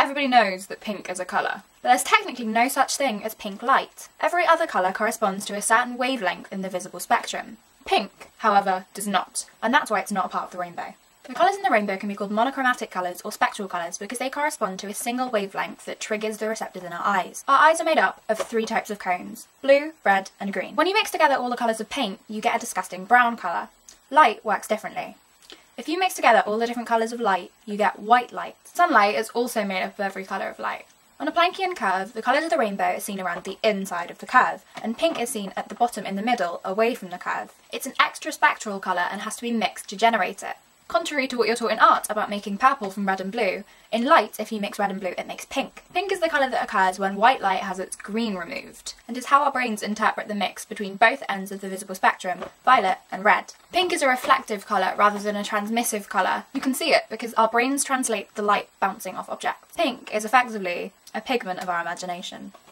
everybody knows that pink is a colour, but there's technically no such thing as pink light. Every other colour corresponds to a certain wavelength in the visible spectrum. Pink, however, does not, and that's why it's not a part of the rainbow. The colours in the rainbow can be called monochromatic colours or spectral colours because they correspond to a single wavelength that triggers the receptors in our eyes. Our eyes are made up of 3 types of cones: blue, red and green. When you mix together all the colours of paint, you get a disgusting brown colour. Light works differently. If you mix together all the different colours of light, you get white light. Sunlight is also made up of every colour of light. On a Planckian curve, the colours of the rainbow are seen around the inside of the curve, and pink is seen at the bottom in the middle, away from the curve. It's an extra spectral colour and has to be mixed to generate it. Contrary to what you're taught in art about making purple from red and blue, in light, if you mix red and blue, it makes pink. Pink is the colour that occurs when white light has its green removed, and is how our brains interpret the mix between both ends of the visible spectrum, violet and red. Pink is a reflective colour rather than a transmissive colour. You can see it because our brains translate the light bouncing off objects. Pink is effectively a pigment of our imagination.